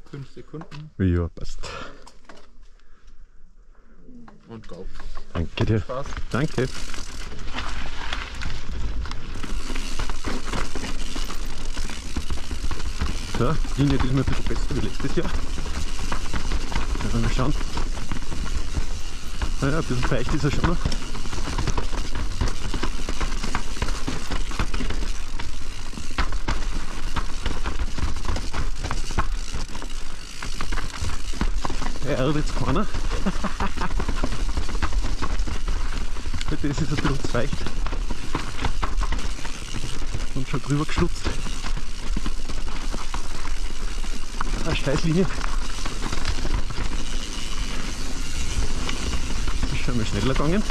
5 Sekunden. Ja, passt. Und go. Danke dir. Spaß. Danke. So, die Linie diesmal ein bisschen besser wie letztes Jahr. Mal schauen. Naja, ein bisschen feucht ist er schon noch. Er ärgert jetzt keiner. Heute ist es ein bisschen zu feucht. Und schon drüber geschlupft. Eine Steißlinie. Ist schon mal schneller gegangen.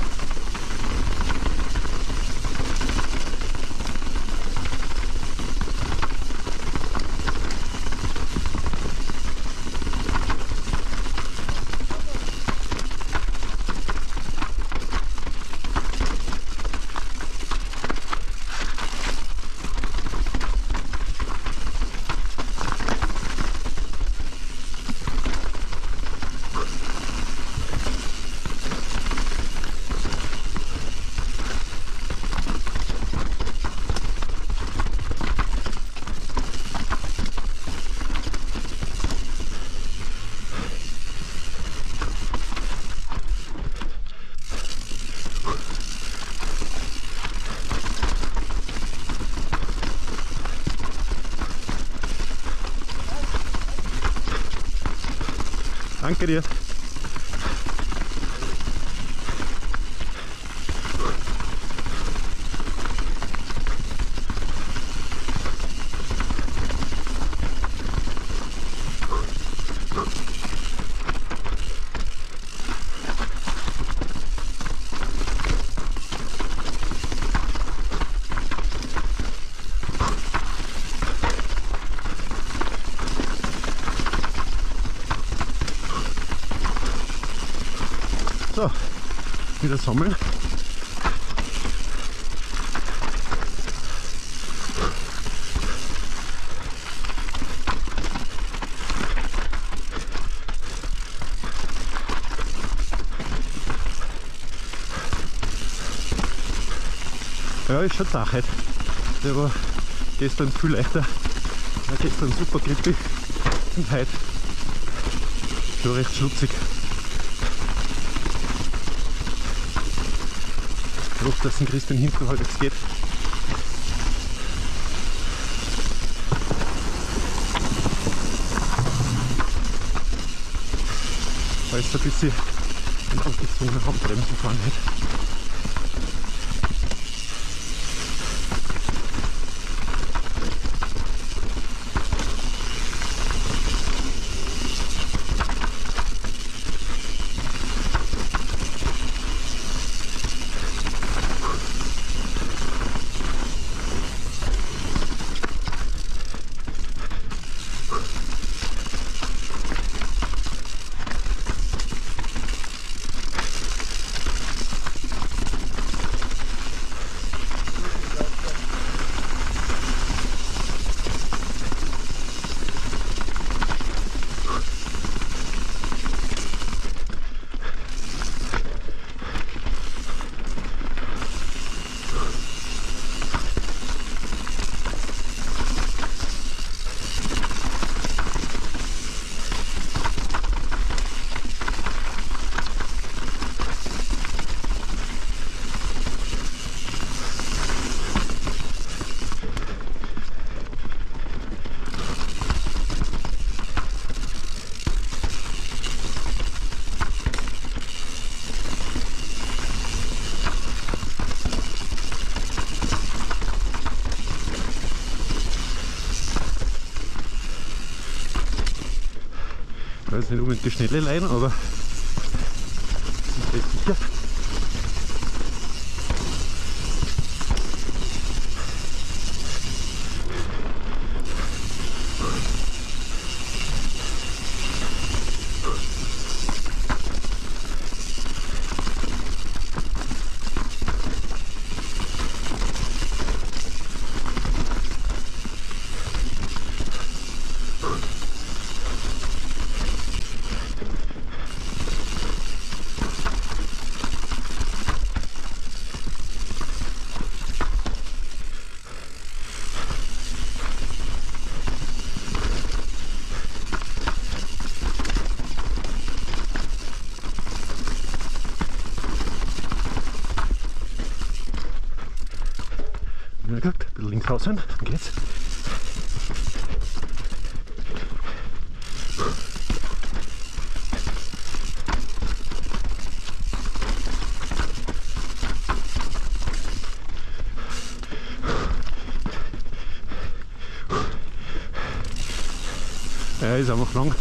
Danke dir. So, wieder sammeln. Ja, ist schon Sache. Der war gestern viel leichter. War gestern super grippig und heute schon recht schlutzig. Ich hoffe, dass ein Christian hinten halt jetzt geht. Weil es ein bisschen in aufgezwungene Hauptbremsen fahren wird. Ich weiß nicht unbedingt die schnelle Leine, aber sind sicher. da sind, dann geht's. Ja, ist einfach lang.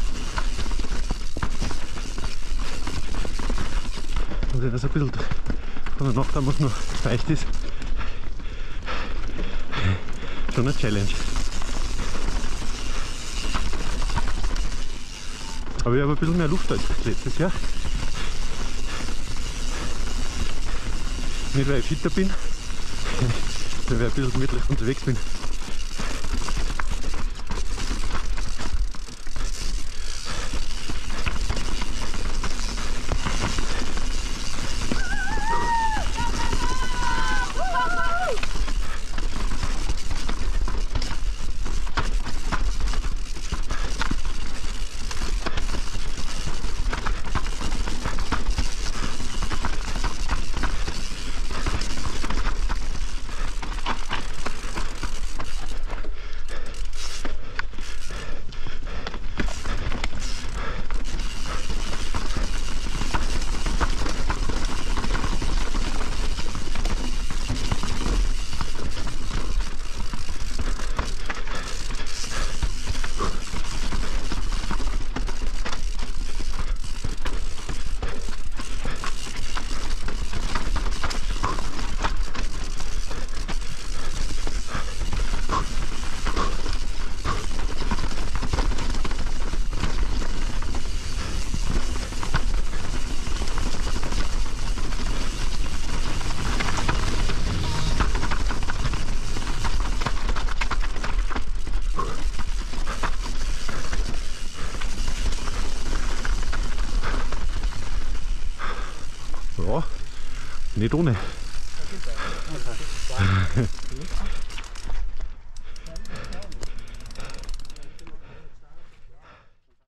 Also das ein bisschen von der Nacht an, was noch feucht ist. Schon eine Challenge. Aber ich habe ein bisschen mehr Luft als letztes Jahr. Nicht weil ich fitter bin, sondern weil ich ein bisschen gemütlich unterwegs bin. Ja, nicht ohne.